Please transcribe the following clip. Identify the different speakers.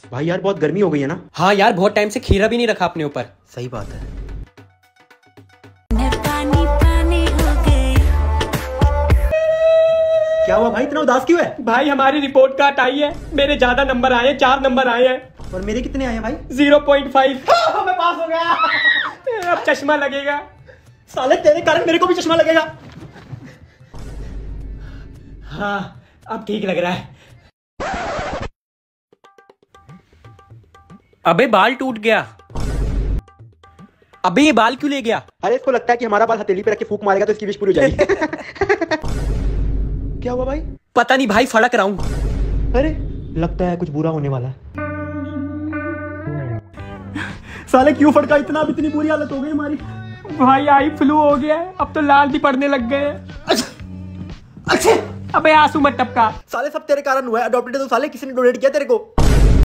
Speaker 1: भाई यार बहुत गर्मी हो गई है ना।
Speaker 2: हाँ यार, बहुत टाइम से खीरा भी नहीं रखा अपने ऊपर।
Speaker 1: सही बात है। क्या हुआ भाई, इतना उदास क्यों है?
Speaker 2: भाई हमारी रिपोर्ट कार्ड आई है, मेरे ज्यादा नंबर आए हैं, 4 नंबर आए हैं।
Speaker 1: और मेरे कितने आए हैं भाई?
Speaker 2: 0.5।
Speaker 1: मैं पास हो गया।
Speaker 2: अब चश्मा लगेगा।
Speaker 1: साले तेरे कारण मेरे को भी चश्मा लगेगा।
Speaker 2: हाँ अब ठीक लग रहा है। अबे बाल टूट गया। अबे ये बाल क्यों ले गया?
Speaker 1: अरे इसको लगता है कि हमारा बाल हथेली पे रख के फूंक मारेगा तो इसकी विश पूरी हो जाएगी। क्या हुआ भाई?
Speaker 2: पता नहीं भाई, फड़क रहा हूं।
Speaker 1: अरे लगता है कुछ बुरा होने वाला है। साले क्यों फड़का इतना? अब इतनी बुरी हालत हो गई हमारी।
Speaker 2: भाई आई फ्लू हो गया है, अब तो लाल भी पड़ने लग गए हैं।
Speaker 1: अच्छा
Speaker 2: अबे आंसू मत टपका।
Speaker 1: साले सब तेरे कारण हुआ है। अडॉप्टेड तो साले किसी ने डोनेट किया तेरे को।